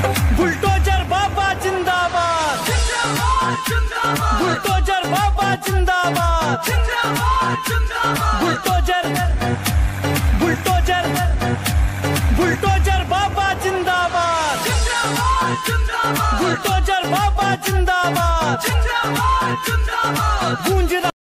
bulldozer बाबा जिंदाबाद, bulldozer बाबा जिंदाबाद, बुलडोजर बुलडोजर बुलडोजर बाबा जिंदाबाद, बुलडोजर बाबा जिंदाबाद, गूंज